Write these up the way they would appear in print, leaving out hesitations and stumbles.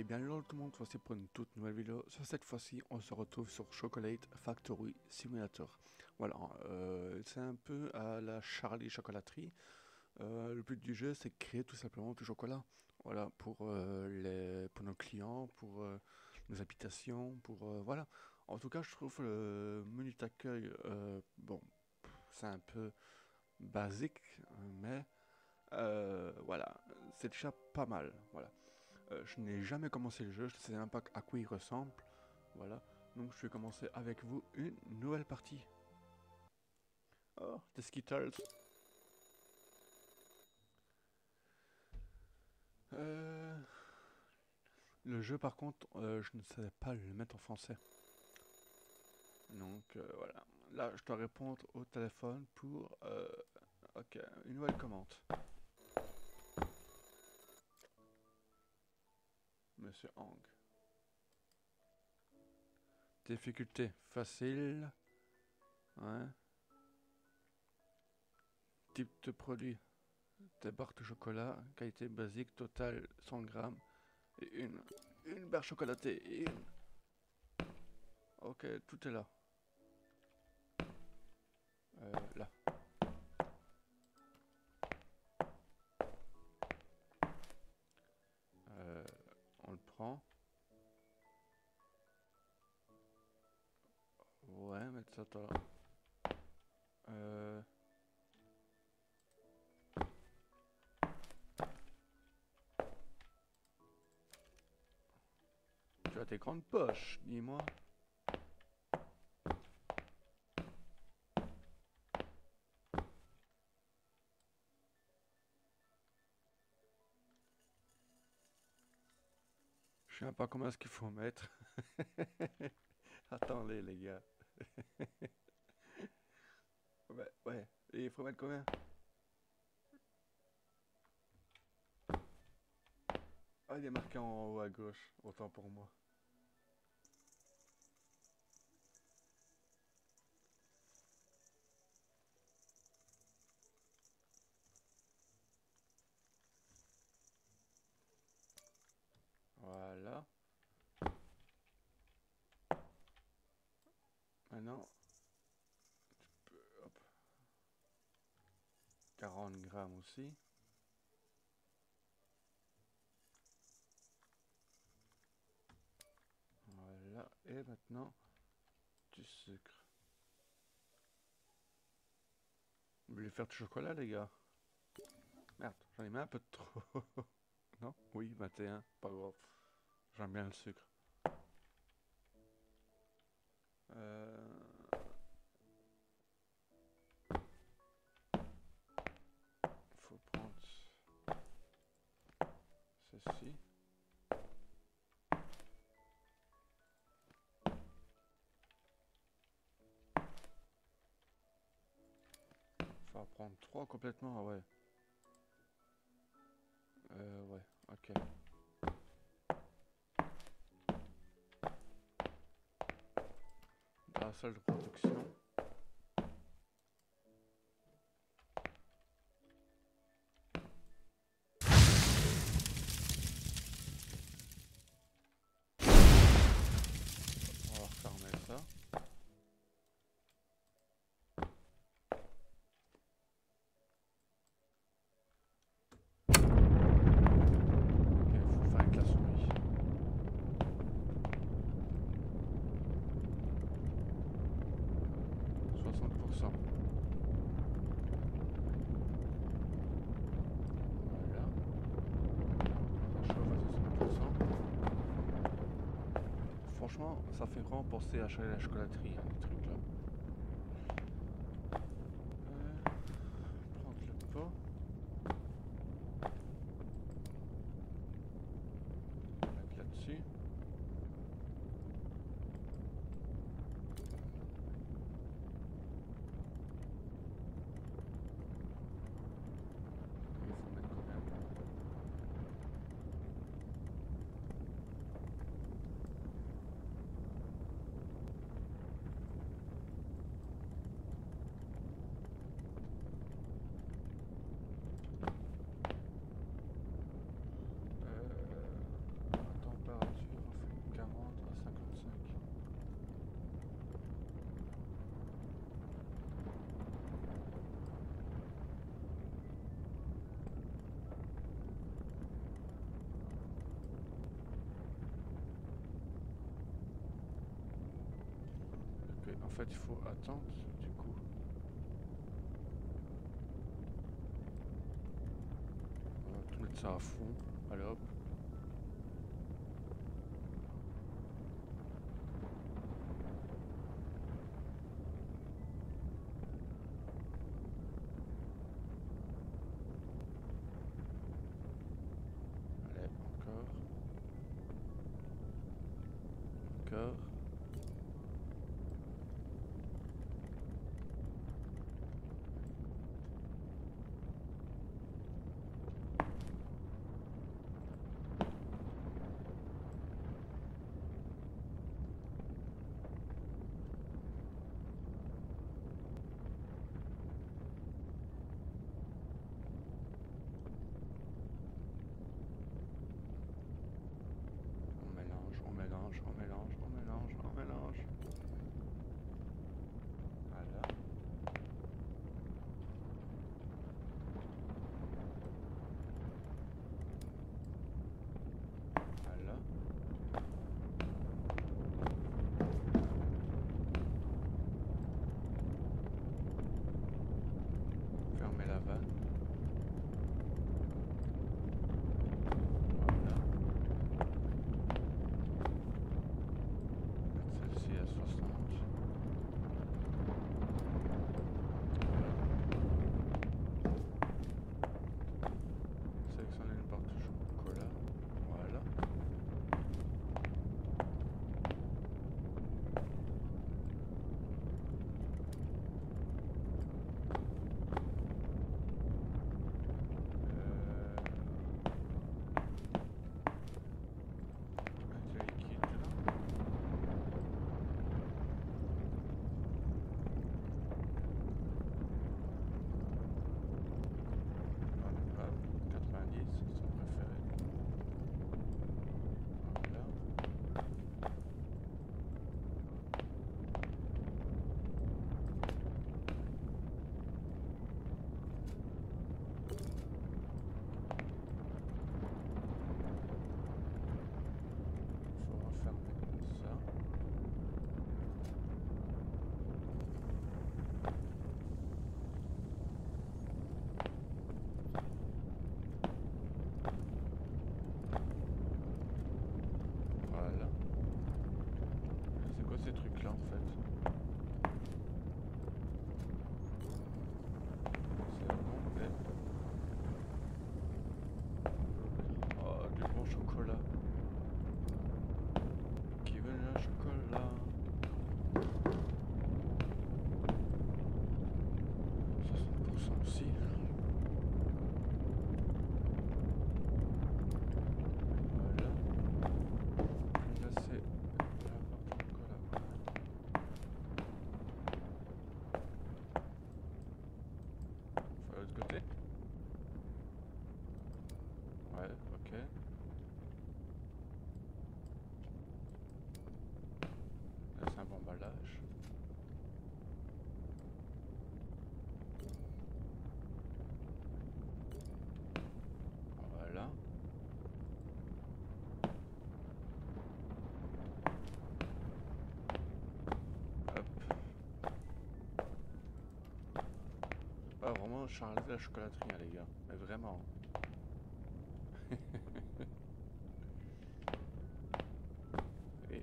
bien hello tout le monde, voici pour une toute nouvelle vidéo. Sur cette fois-ci, on se retrouve sur Chocolate Factory Simulator. Voilà, c'est un peu à la Charlie Chocolaterie. Le but du jeu, c'est de créer tout simplement du chocolat. Voilà, pour nos clients, pour nos habitations, voilà. En tout cas, je trouve le menu d'accueil, bon, c'est un peu basique, mais voilà, c'est déjà pas mal. Voilà. Je n'ai jamais commencé le jeu, je ne sais même pas à quoi il ressemble. Voilà, donc je vais commencer avec vous une nouvelle partie. Oh, des Skittles. Euh, le jeu par contre, je ne savais pas le mettre en français. Donc voilà, là je dois répondre au téléphone pour ok, une nouvelle commande. Monsieur Hang. Difficulté facile. Ouais. Type de produit. Des barres de chocolat, qualité basique, total 100 grammes. Et une barre chocolatée. Et une. Ok, tout est là. Là. On le prend. Ouais, mettre ça là. Tu as des grandes poches, dis-moi. Je sais même pas combien est-ce qu'il faut mettre. Attendez les gars. Ouais. Et il faut mettre combien? Ah, il est marqué en haut à gauche. Autant pour moi. Voilà. Maintenant, hop. 40 grammes aussi. Voilà. Et maintenant, du sucre. Vous voulez faire du chocolat, les gars? Merde, j'en ai mis un peu de trop. Non? Oui, 21. Pas grave. J'aime bien le sucre. Faut prendre ceci. Faut en prendre 3 complètement, ouais. Ouais, ok. Dans la salle de production. On va refermer ça. Ok, faut faire avec la souris. 60%. Voilà. Ça chauffe à 60%. Franchement, ça fait vraiment penser à la chocolaterie, hein, les trucs là. Prendre le pot. Mettre là-dessus. Il faut mettre combien? fait, il faut attendre du coup. On va tout mettre ça à fond. Allez hop. Allez, encore. Encore. On mélange, on mélange, on mélange, on mélange, on mélange. Voilà. Voilà. Fermez la vanne. Voilà. Mettre celle-ci à 60. Voilà. Sélectionnez une barre de chocolat. Voilà. Mettre le liquide là. Hop, 90, son préféré. Voilà. Faut refermer ça. Voilà. C'est quoi ces trucs là en fait? C'est complet. Oh, du bon chocolat. Qui veut le chocolat? 60% aussi. Voilà. Là c'est la barre de chocolat. Faut de l'autre côté? Ouais, ok. Là c'est un bon emballage. Voilà. Hop. Ah vraiment Charles de la chocolaterie hein, les gars. Mais vraiment. Et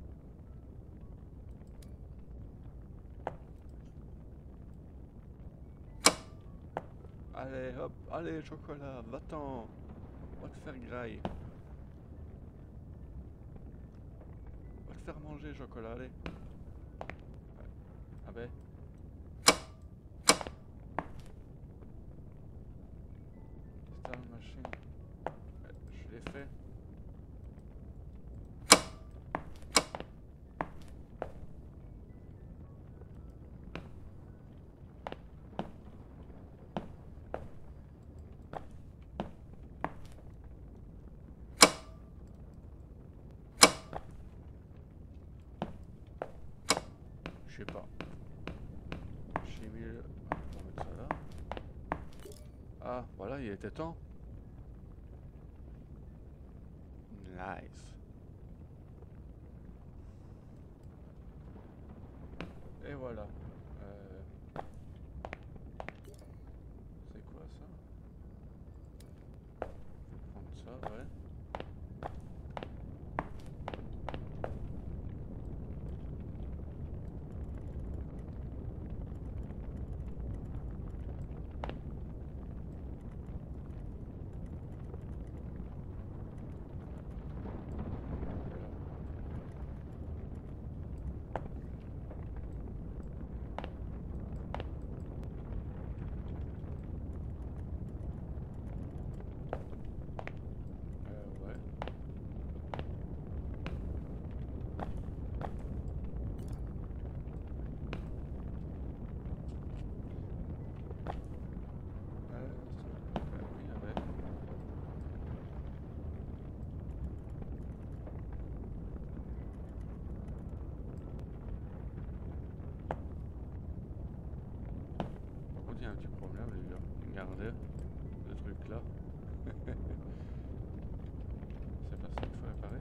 allez hop, allez chocolat, va-t'en. Va te faire graille. Va te faire manger chocolat, allez. Ah ben. Tester la machine. Je l'ai fait. Je sais pas. J'ai mis le... On va mettre ça là. Ah, voilà, il était temps. Nice. Et voilà. C'est quoi ça? Faut prendre ça, ouais. Ouais. Oui, ouais. Par contre, il y a un petit problème, les gars. Regardez, le truc là. C'est pas ça qu'il faut réparer.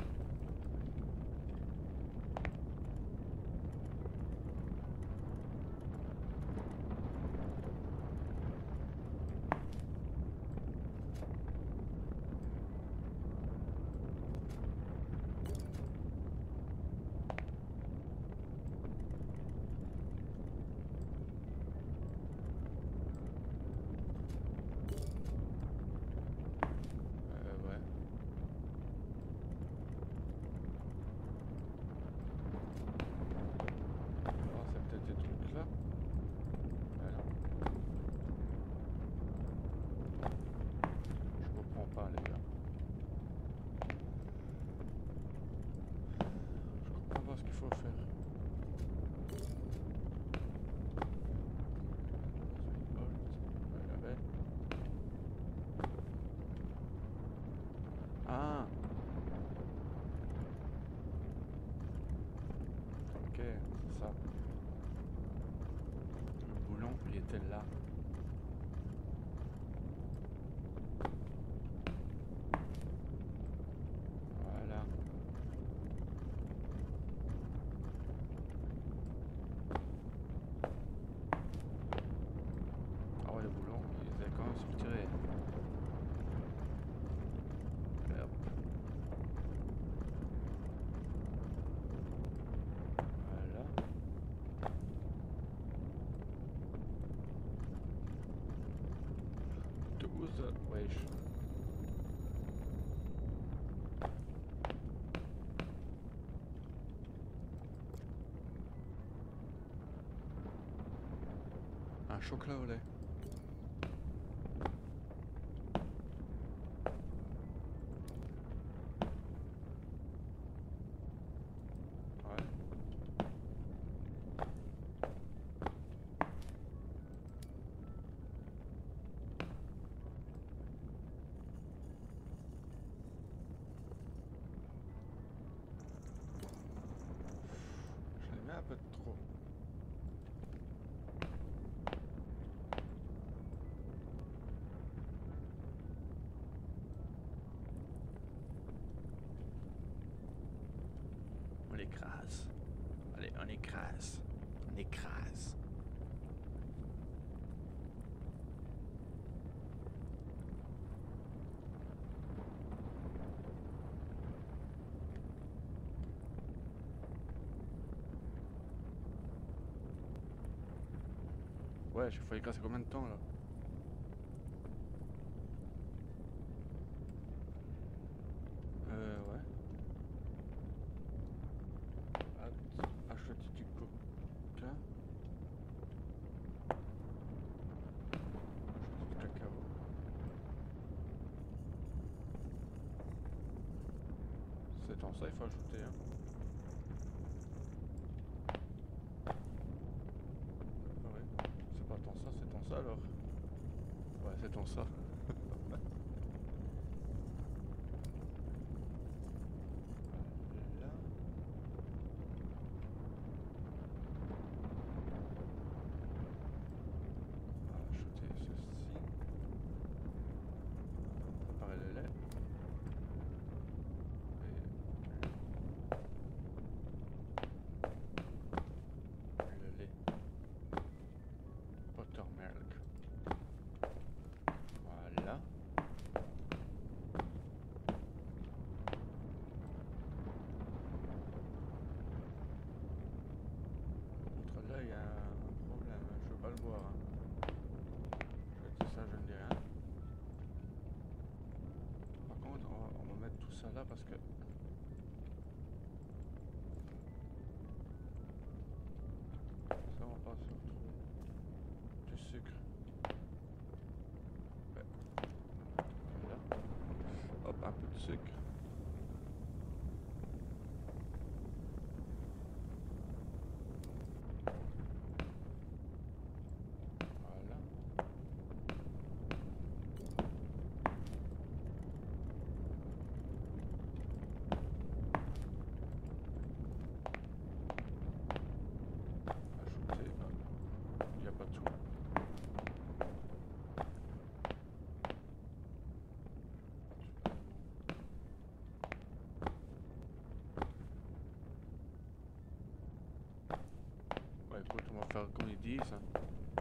Ouais. Oh, c'est peut-être des trucs là. Ah non. Je comprends pas, les gars. Je comprends pas ce qu'il faut faire. Ouais. Ah, ok, c'est ça. Le boulon, il était là. Voilà. Ah ouais, le boulon, il est quand même se retirer. Allez, hop. Voilà. Wesh. Un chocolat au lait. Ouais. J'en ai mis un peu de trop. On l'écrase. Allez, on écrase. On écrase. Ouais, il faut écraser combien de temps là? Ouais. Acheter du coca. Acheter du cacao. C'est dans ça, il faut ajouter, hein. Ah ouais. C'est pas tant ça, c'est tant ça alors. Ouais, c'est tant ça. Là. Acheter ceci. Préparer le lait. Et le lait. là parce que... Ça, on va pas se retrouver. Du sucre. Ouais. Voilà. Hop, un peu de sucre. Voilà. Ajouter. Il n'y a pas tout. Ouais, écoute, on va faire comme ils disent. Hein.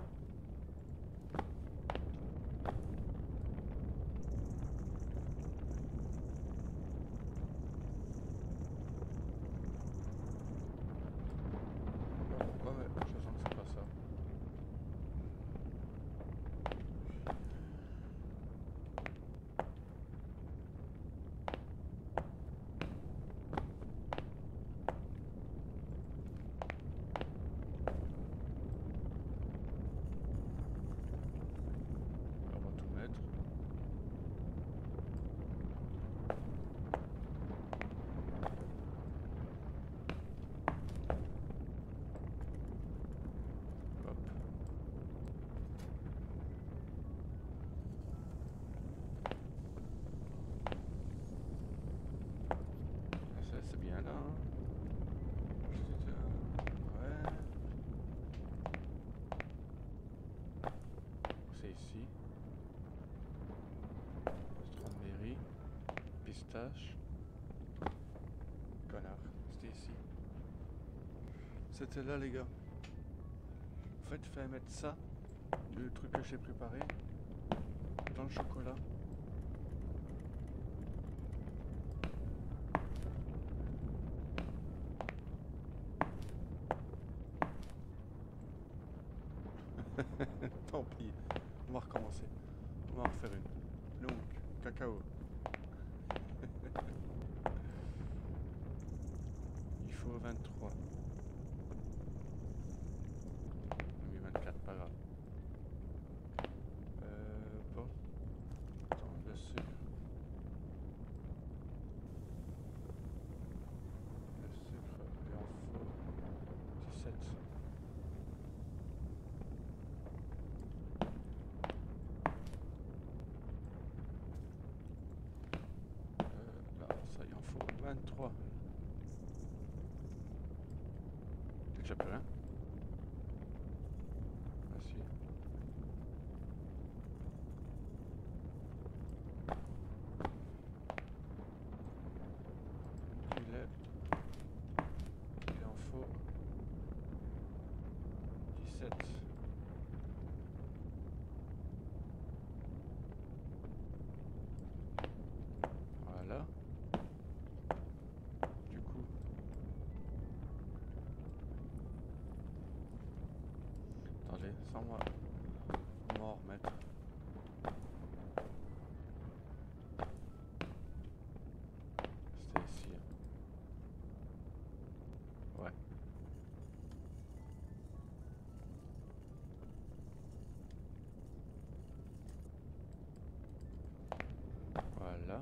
Pourquoi, mais je sens que c'est pas ça. On va tout mettre. Hop. Ça, c'est bien là. Hein. Ouais. C'est ici. Strawberry. Pistache. Connard. C'était ici. C'était là, les gars. En fait, il fallait mettre ça, le truc que j'ai préparé, dans le chocolat. Tant pis, on va recommencer. On va en refaire une. Donc, cacao. Il faut 23. Oui, 24, pas grave. Bon. Attends, le sucre. Le sucre, il en faut 17. Là, ça, il en faut 23. C'est déjà plein. Ah si. Il en faut 17. Voilà. Du coup, attendez, ça on va en remettre. C'était ici. Ouais. Voilà.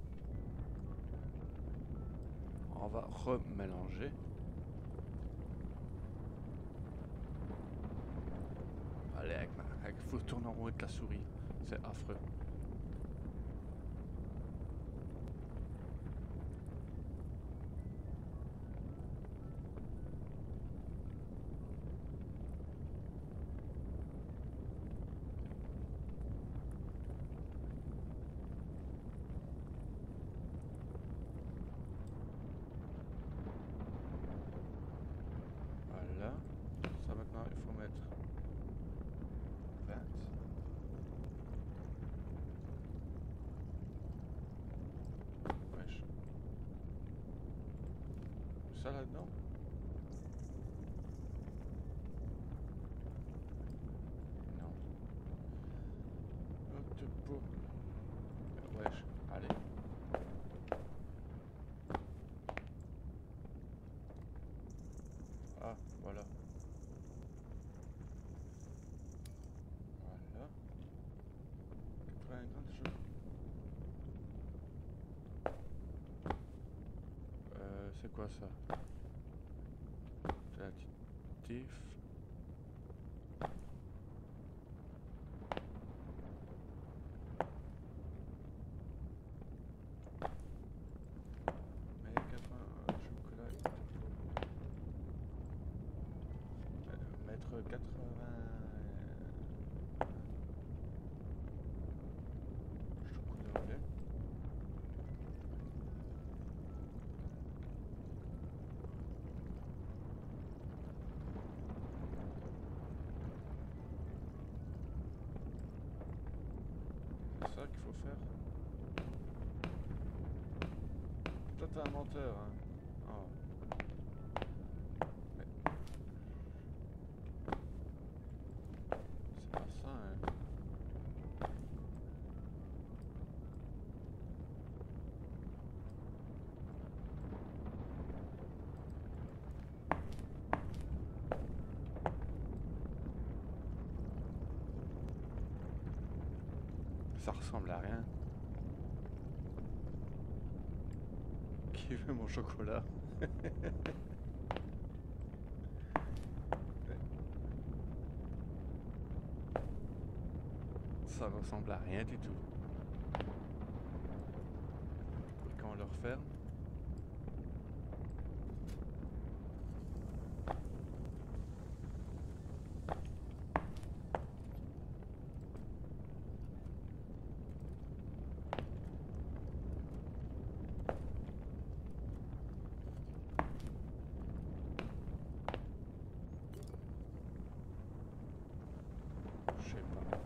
On va remélanger. Allez, faut tourner en rond avec la souris. C'est affreux. Voilà. Ça maintenant, il faut mettre 20. Wesh. Ça là-dedans? Non. Autre pot. Wesh, allez. quoi ça? C'est additif. Mais 80 chocolat. Mettre 80 chocolat au lait. C'est ça qu'il faut faire. Toi t'es un menteur, hein. Oh. Mais c'est pas ça, hein. Ça ressemble à rien. Qui veut mon chocolat? Ça ressemble à rien du tout. Et quand on le referme, je sais pas.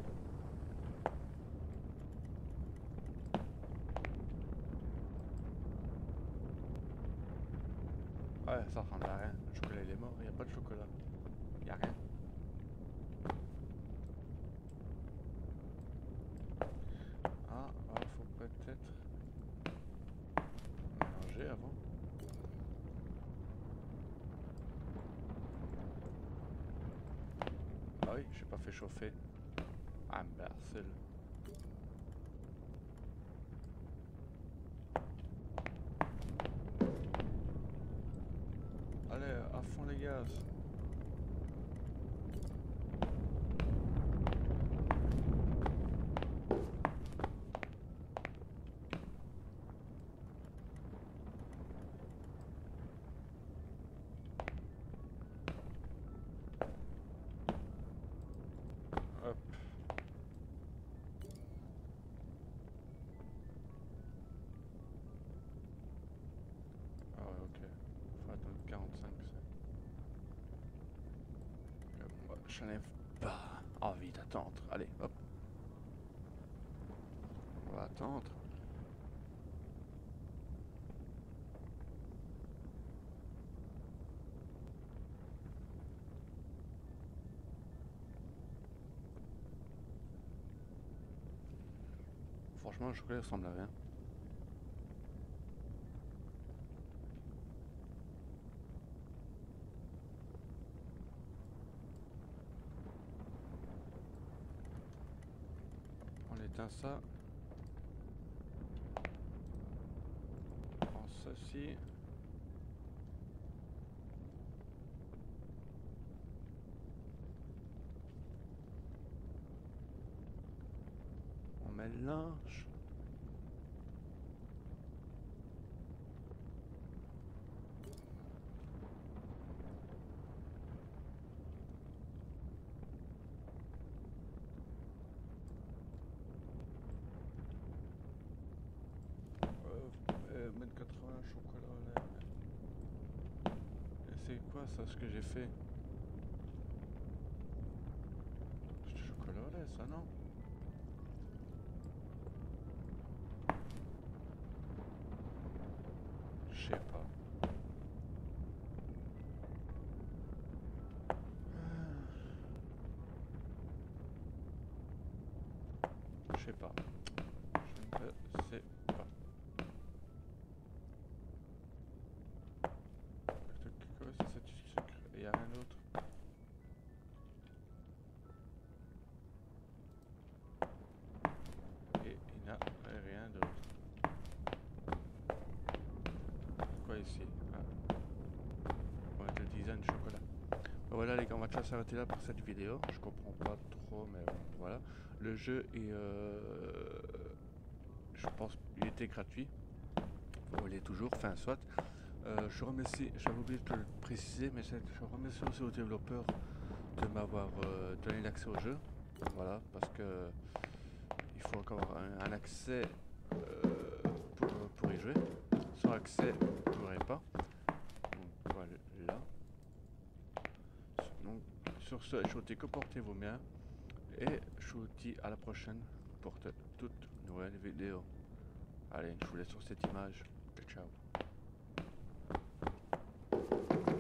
Ouais, ça ressemble à rien. Le chocolat il est mort, il n'y a pas de chocolat. Il n'y a rien. Ah, faut peut-être mélanger avant. Ah oui, j'ai pas fait chauffer. Ah, imbécile. Allez, à fond les gaz. Hop. Ah ouais, ok. Faut attendre 45 moi, je n'ai pas envie d'attendre. Allez, hop. On va attendre. Franchement, le chocolat ressemble à rien. On éteint ça. On prend ceci. On mélange. Mettre 80 chocolat au lait. Et c'est quoi ça, ce que j'ai fait? C'est du chocolat au lait, ça, non? Je sais pas. Je sais pas. Je ne sais pas. Quoi, c'est ça du sucre? Et y a rien d'autre? Et il n'y a rien d'autre. Quoi ici? Ah. on va déjà s'arrêter là pour cette vidéo. Je comprends pas trop, mais bon, voilà. Le jeu est, je pense, il était gratuit. Bon, il est toujours, enfin, soit. Je remercie, j'avais oublié de le préciser, mais je remercie aussi aux développeurs de m'avoir donné l'accès au jeu. Voilà, parce que il faut encore un accès pour y jouer. Sans accès, vous ne pourrez pas. Donc voilà. Donc sur ce, je vous dis comportez-vous bien et je vous dis à la prochaine pour toute nouvelle vidéo. Allez, je vous laisse sur cette image. Ciao.